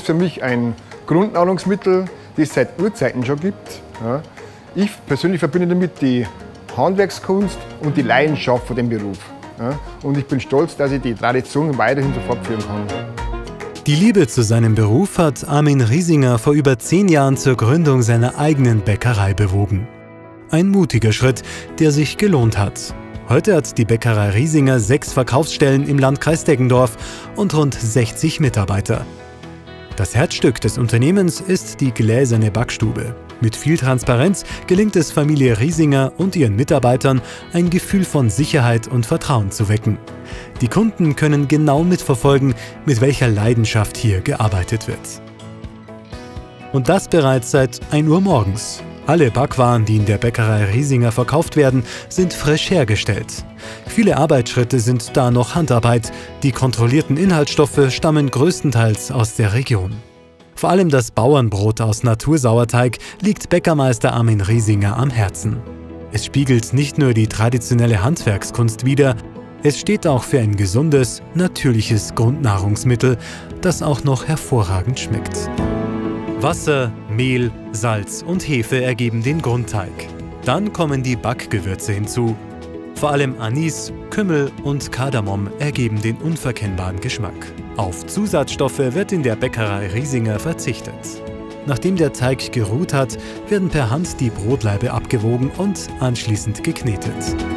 für mich ein Grundnahrungsmittel, das es seit Urzeiten schon gibt. Ja. Ich persönlich verbinde damit die Handwerkskunst und die Leidenschaft von dem Beruf. Ja. Und ich bin stolz, dass ich die Tradition weiterhin so fortführen kann. Die Liebe zu seinem Beruf hat Armin Riesinger vor über 10 Jahren zur Gründung seiner eigenen Bäckerei bewogen. Ein mutiger Schritt, der sich gelohnt hat. Heute hat die Bäckerei Riesinger 6 Verkaufsstellen im Landkreis Deggendorf und rund 60 Mitarbeiter. Das Herzstück des Unternehmens ist die gläserne Backstube. Mit viel Transparenz gelingt es Familie Riesinger und ihren Mitarbeitern, ein Gefühl von Sicherheit und Vertrauen zu wecken. Die Kunden können genau mitverfolgen, mit welcher Leidenschaft hier gearbeitet wird. Und das bereits seit 1 Uhr morgens. Alle Backwaren, die in der Bäckerei Riesinger verkauft werden, sind frisch hergestellt. Viele Arbeitsschritte sind da noch Handarbeit. Die kontrollierten Inhaltsstoffe stammen größtenteils aus der Region. Vor allem das Bauernbrot aus Natursauerteig liegt Bäckermeister Armin Riesinger am Herzen. Es spiegelt nicht nur die traditionelle Handwerkskunst wider, es steht auch für ein gesundes, natürliches Grundnahrungsmittel, das auch noch hervorragend schmeckt. Wasser, Mehl, Salz und Hefe ergeben den Grundteig. Dann kommen die Backgewürze hinzu. Vor allem Anis, Kümmel und Kardamom ergeben den unverkennbaren Geschmack. Auf Zusatzstoffe wird in der Bäckerei Riesinger verzichtet. Nachdem der Teig geruht hat, werden per Hand die Brotlaibe abgewogen und anschließend geknetet.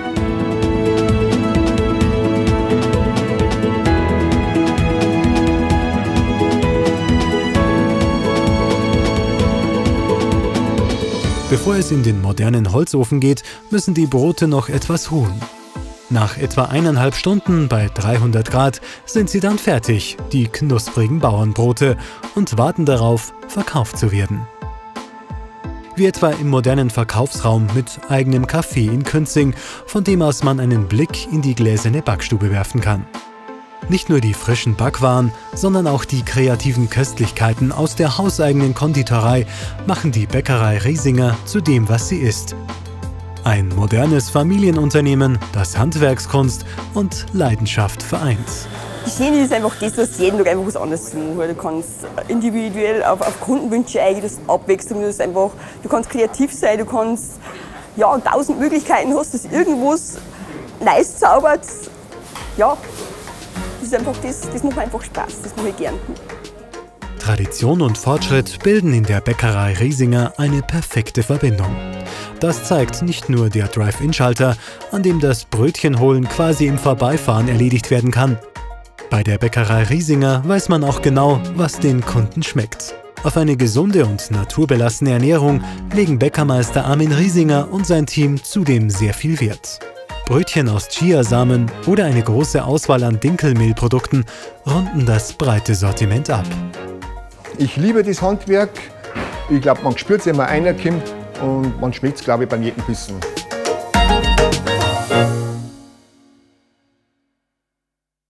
Bevor es in den modernen Holzofen geht, müssen die Brote noch etwas ruhen. Nach etwa 1,5 Stunden bei 300 Grad sind sie dann fertig, die knusprigen Bauernbrote, und warten darauf, verkauft zu werden. Wie etwa im modernen Verkaufsraum mit eigenem Café in Künzing, von dem aus man einen Blick in die gläserne Backstube werfen kann. Nicht nur die frischen Backwaren, sondern auch die kreativen Köstlichkeiten aus der hauseigenen Konditorei machen die Bäckerei Riesinger zu dem, was sie ist. Ein modernes Familienunternehmen, das Handwerkskunst und Leidenschaft vereint. Das Schöne ist einfach das, was jeden Tag einfach was anderes zu machen. Du kannst individuell auf Kundenwünsche eingehen, das ist Abwechslung, das ist einfach, du kannst kreativ sein, du kannst 1000 Möglichkeiten hast, dass irgendwas Neues zaubert. Ja, das ist einfach das macht einfach Spaß, das mache ich gern. Tradition und Fortschritt bilden in der Bäckerei Riesinger eine perfekte Verbindung. Das zeigt nicht nur der Drive-In-Schalter, an dem das Brötchenholen quasi im Vorbeifahren erledigt werden kann. Bei der Bäckerei Riesinger weiß man auch genau, was den Kunden schmeckt. Auf eine gesunde und naturbelassene Ernährung legen Bäckermeister Armin Riesinger und sein Team zudem sehr viel Wert. Brötchen aus Chiasamen oder eine große Auswahl an Dinkelmehlprodukten runden das breite Sortiment ab. Ich liebe das Handwerk. Ich glaube, man spürt es, wenn man reinkommt, und man schmeckt es, glaube ich, beim jedem Bissen.